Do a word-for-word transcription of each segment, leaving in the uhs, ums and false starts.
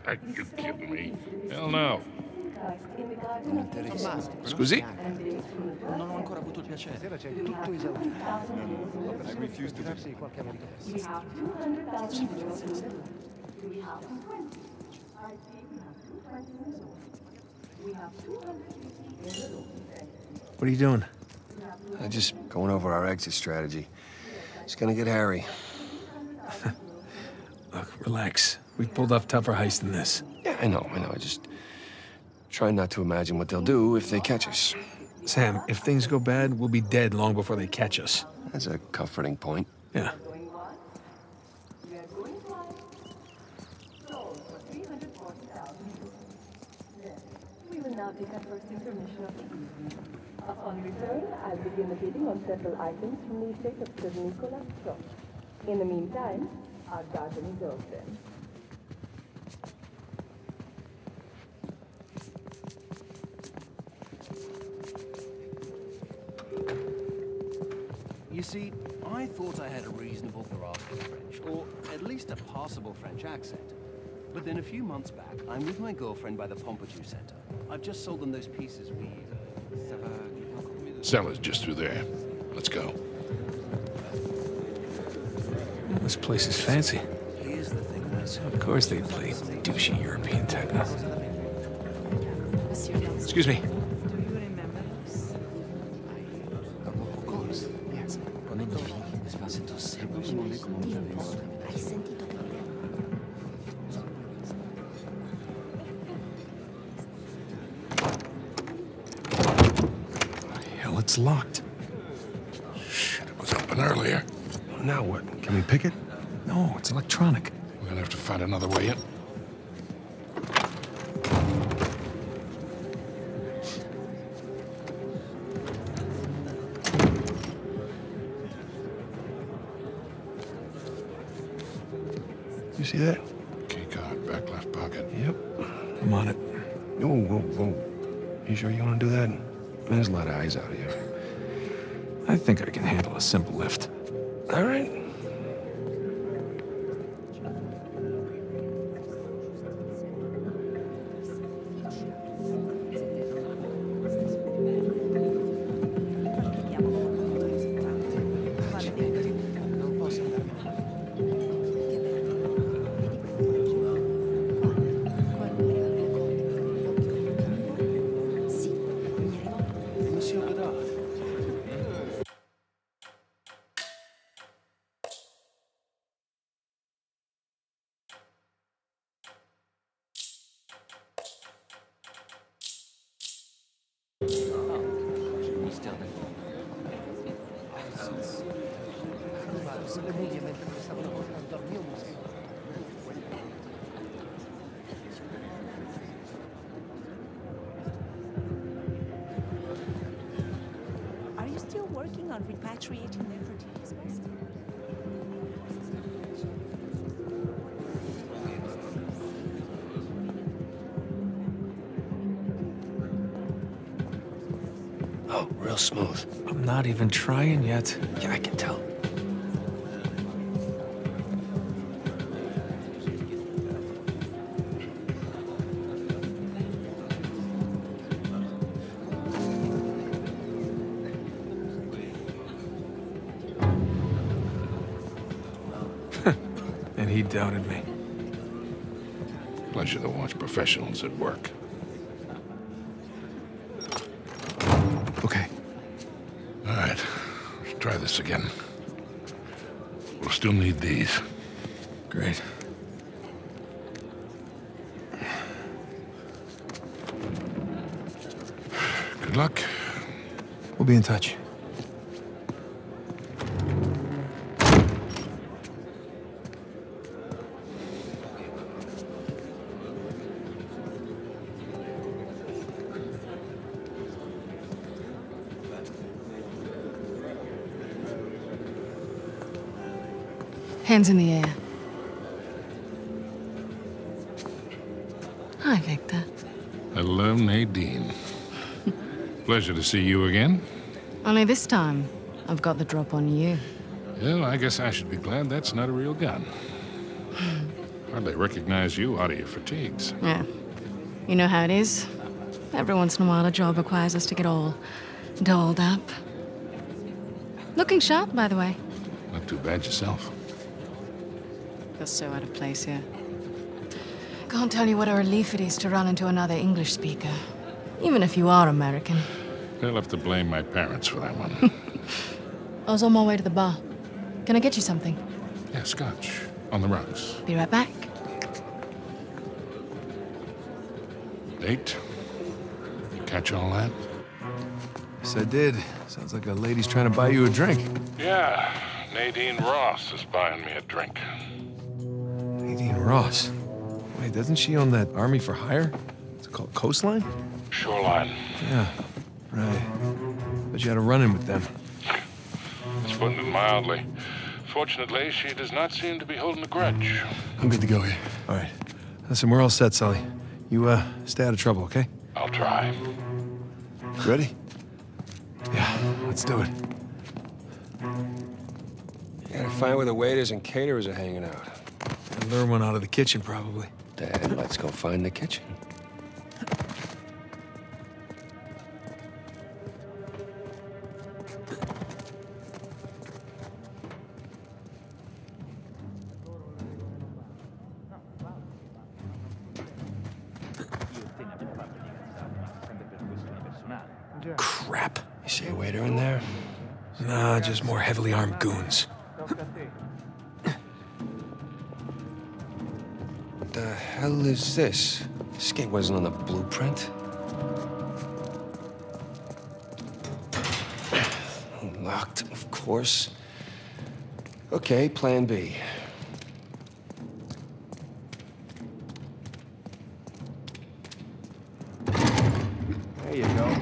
Are you kidding me? Hell no. Scusi? Non ho ancora avuto il piacere. Stasera c'è tutto esaurito. I refuse to darsi qualche americano. What are you doing? I'm just going over our exit strategy. It's gonna get hairy. Look, relax. We've pulled off tougher heists than this. Yeah, I know, I know. I just try not to imagine what they'll do if they catch us. Sam, if things go bad, we'll be dead long before they catch us. That's a comforting point. Yeah. We will now take our first intermission of the evening. Upon return, I'll begin the bidding on several items from the estate of Sir Nicholas Trump. In the meantime, our garden is open. You see, I thought I had a reasonable grasp of French, or at least a passable French accent. But then a few months back, I'm with my girlfriend by the Pompidou Center. I've just sold them those pieces we... Cellar's just through there. Let's go. This place is fancy. Here's the thing, Miss. Of course they play douchey European techno. Excuse me. Of course, yes. Hell, it's locked. Shit, it was open earlier. Now what? Can we pick it? No, it's electronic. We're gonna have to find another way in. You see that? Key card, back left pocket. Yep. I'm on it. Whoa, whoa, whoa. You sure you want to do that? There's a lot of eyes out here. I think I can handle a simple lift. All right. Are you still working on repatriating Nefertiti's best? Oh, real smooth. I'm not even trying yet. Yeah, I can tell. And he doubted me. Pleasure to watch professionals at work. Okay. All right, let's try this again. We'll still need these. Great. Good luck. We'll be in touch. Hands in the air. Hi, Victor. Hello, Nadine. Pleasure to see you again. Only this time, I've got the drop on you. Well, I guess I should be glad that's not a real gun. Hardly recognize you out of your fatigues. Yeah. You know how it is. Every once in a while, a job requires us to get all dolled up. Looking sharp, by the way. Not too bad yourself. Feel so out of place here. Can't tell you what a relief it is to run into another English speaker. Even if you are American. They'll have to blame my parents for that one. I was on my way to the bar. Can I get you something? Yeah, scotch. On the rocks. Be right back. Date? You catch all that? Yes, I did. Sounds like a lady's trying to buy you a drink. Yeah. Nadine Ross is buying me a drink. Nadine Ross? Wait, doesn't she own that Army for Hire? It's called Coastline? Shoreline. Yeah, right. But you had a run-in with them. It's putting it mildly. Fortunately, she does not seem to be holding a grudge. I'm good to go here. All right. Listen, we're all set, Sully. You, uh, stay out of trouble, okay? I'll try. Ready? Yeah, let's do it. You gotta find where the waiters and caterers are hanging out. And lure one out of the kitchen, probably. Then let's go find the kitchen. Crap. You see a waiter in there? Nah, just more heavily armed goons. What the hell is this? This gate wasn't on the blueprint. Locked, of course. Okay, plan B. There you go.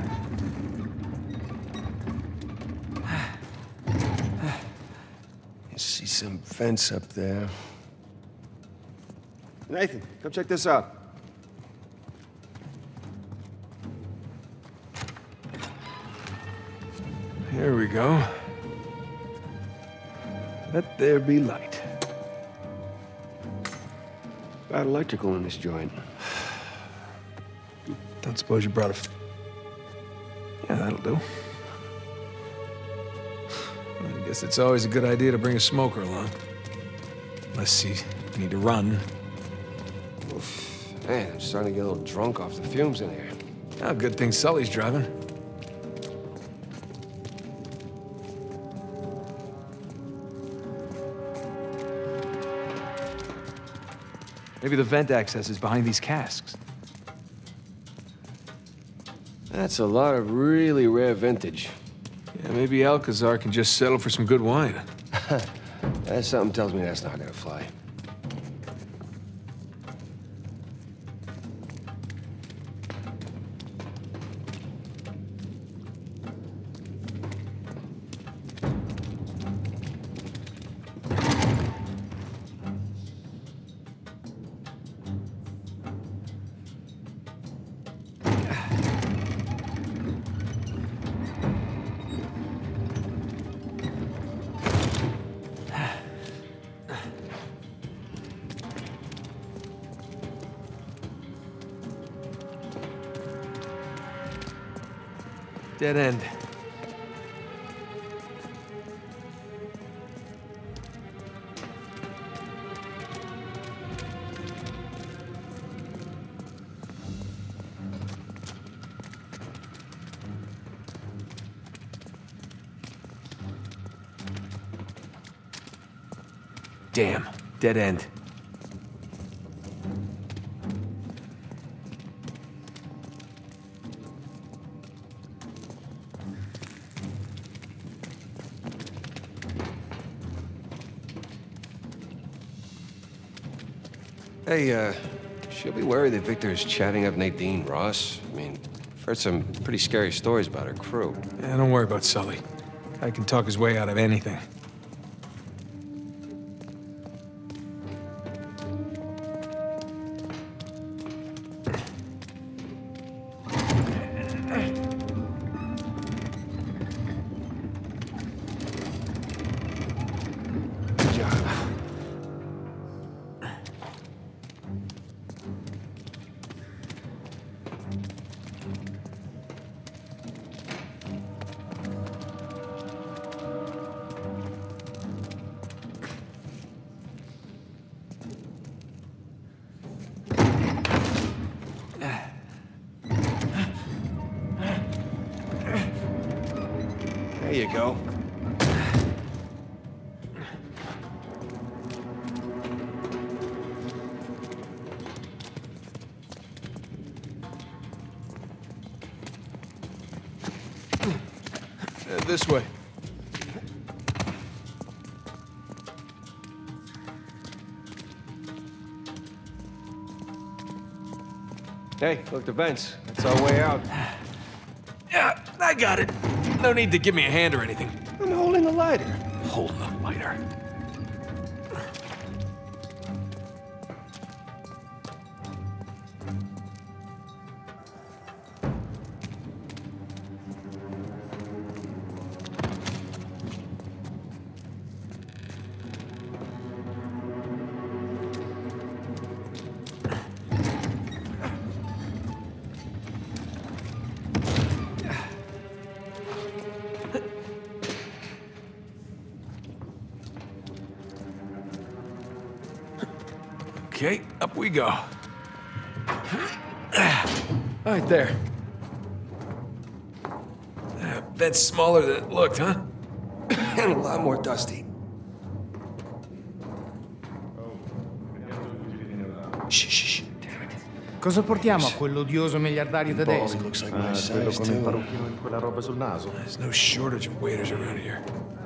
You see some vents up there. Nathan, come check this out. Here we go. Let there be light. Bad electrical in this joint. Don't suppose you brought a... F yeah, that'll do. I guess it's always a good idea to bring a smoker along. Unless you need to run. Oof. Man, I'm starting to get a little drunk off the fumes in here. Oh, good thing Sully's driving. Maybe the vent access is behind these casks. That's a lot of really rare vintage. Yeah, maybe Alcazar can just settle for some good wine. That something tells me that's not gonna fly. Dead end. Damn, dead end. Hey, uh, she'll be worried that Victor is chatting up Nadine Ross. I mean, I've heard some pretty scary stories about her crew. Yeah, don't worry about Sully. I can talk his way out of anything. you go. Uh, this way. Hey, look, the vents. That's our way out. Yeah, I got it. No need to give me a hand or anything. I'm holding the lighter. Holding the lighter. Okay, up we go. Right there. Uh, that's smaller than it looked, huh? And a lot more dusty. Shh, shh, shh. Cosa portiamo a quell'odioso miliardario tedesco? Looks like Ah, my quello size, con il too. parrucchino e quella roba sul naso. There's no shortage of waiters around here.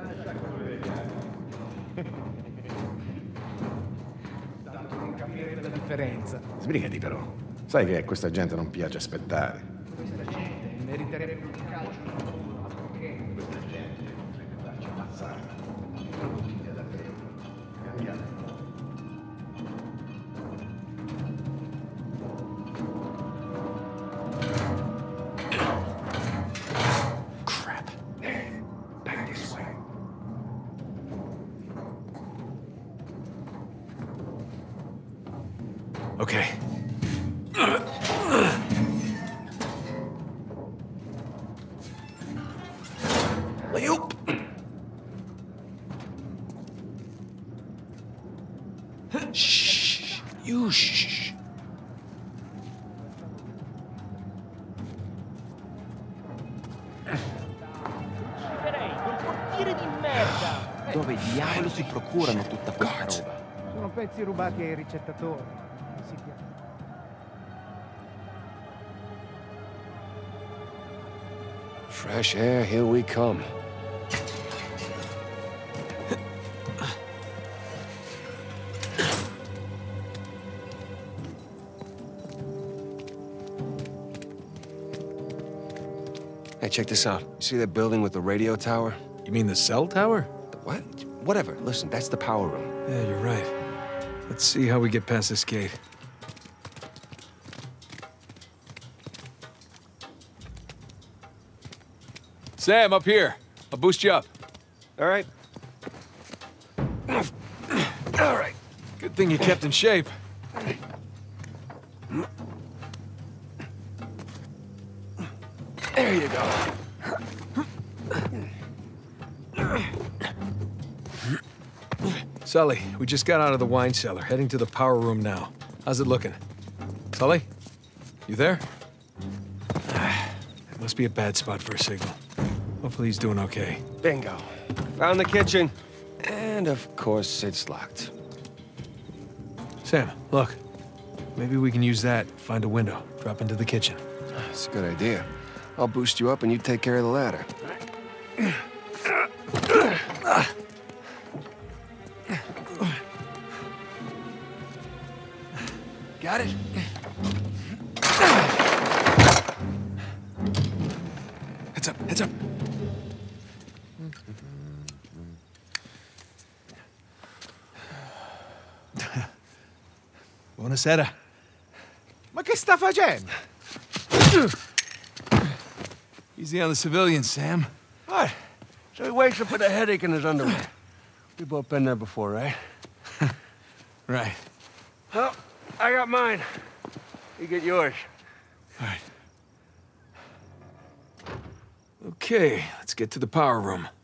La differenza. Sbrigati, però. Sai che a questa gente non piace aspettare. Questa gente meriterebbe un calcio. Questa gente potrebbe farci ammazzare. Non consiglia davvero. Cambiate. Crap. Back this way. Okay. Layup. Shh. You shh. Dove diavolo si procurano tutta questa roba? Sono pezzi rubati ai ricettatori. Si chiama. Fresh air, here we come. Hey, check this out. You see that building with the radio tower? You mean the cell tower? The what? Whatever. Listen, that's the power room. Yeah, you're right. Let's see how we get past this gate. Sam, up here. I'll boost you up. All right. All right. Good thing you kept in shape. There you go. Sully, we just got out of the wine cellar, heading to the power room now. How's it looking? Sully? You there? It must be a bad spot for a signal. Hopefully he's doing okay. Bingo. Found the kitchen. And of course, it's locked. Sam, look. Maybe we can use that, find a window, drop into the kitchen. That's a good idea. I'll boost you up and you take care of the ladder. Got it? Heads up, heads up. Buonasera. Ma che sta facendo? Easy on the civilians, Sam. What? So he wakes up with a headache in his underwear. We've both been there before, right? Right. Well, I got mine. You get yours. All right. Okay, let's get to the power room.